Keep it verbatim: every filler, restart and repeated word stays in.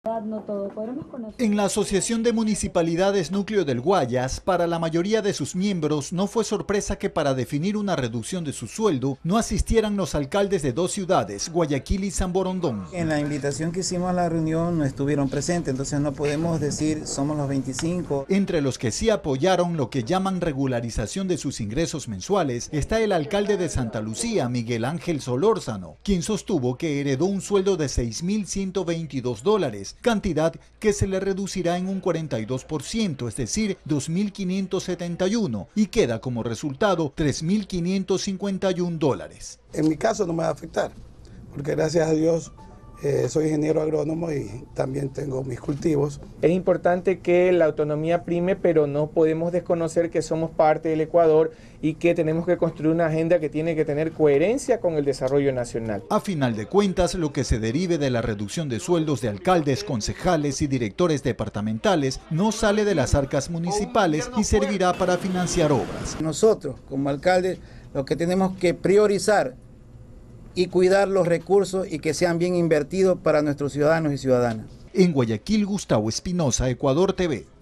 No todo. ¿Podremos conocer? En la Asociación de Municipalidades Núcleo del Guayas, para la mayoría de sus miembros no fue sorpresa que para definir una reducción de su sueldo no asistieran los alcaldes de dos ciudades, Guayaquil y San Borondón. En la invitación que hicimos a la reunión no estuvieron presentes, entonces no podemos decir somos los veinticinco. Entre los que sí apoyaron lo que llaman regularización de sus ingresos mensuales está el alcalde de Santa Lucía, Miguel Ángel Solórzano, quien sostuvo que heredó un sueldo de seis mil ciento veintidós dólares, cantidad que se le reducirá en un cuarenta y dos por ciento, es decir, dos mil quinientos setenta y uno, y queda como resultado tres mil quinientos cincuenta y un dólares. En mi caso no me va a afectar, porque gracias a Dios eh, soy ingeniero agrónomo y también tengo mis cultivos. Es importante que la autonomía prime, pero no podemos desconocer que somos parte del Ecuador y que tenemos que construir una agenda que tiene que tener coherencia con el desarrollo nacional. A final de cuentas, lo que se derive de la reducción de sueldos de alcaldes, concejales y directores departamentales no sale de las arcas municipales y servirá para financiar obras. Nosotros, como alcaldes, lo que tenemos que priorizar y cuidar los recursos y que sean bien invertidos para nuestros ciudadanos y ciudadanas. En Guayaquil, Gustavo Espinosa, Ecuador T V.